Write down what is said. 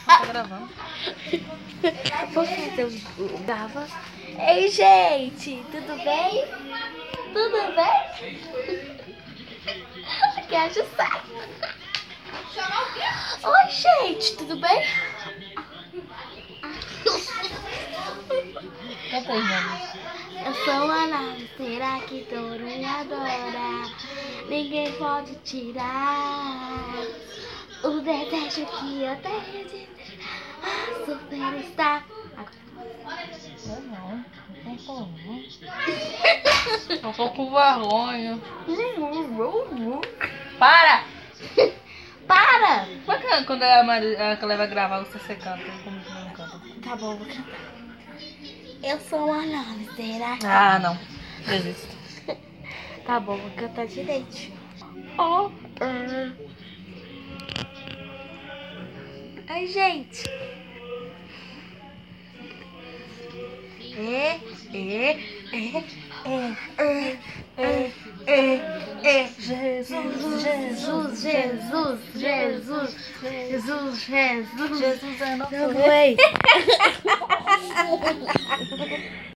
Tá gravando. Vou fazer o Gava. Ei, gente, tudo bem? Tudo bem? Quer ajustar? Oi, gente, tudo bem? Canta aí, Maria. Eu sou a nave, será que todo mundo adora? Ninguém pode tirar o desejo que eu tenho de ter a superstar. Eu não tem como. Eu tô com vergonha. Para! Para! Por que quando a Maria vai gravar você canta? Como que não canta? Tá bom, vou cantar. Eu sou a nave, será que... Ah, não. Desisto. Tá bom, vou cantar direito. Oh, Ai, gente. Jesus, Jesus, Jesus, Jesus, Jesus, Jesus. Jesus é nosso Não, mãe.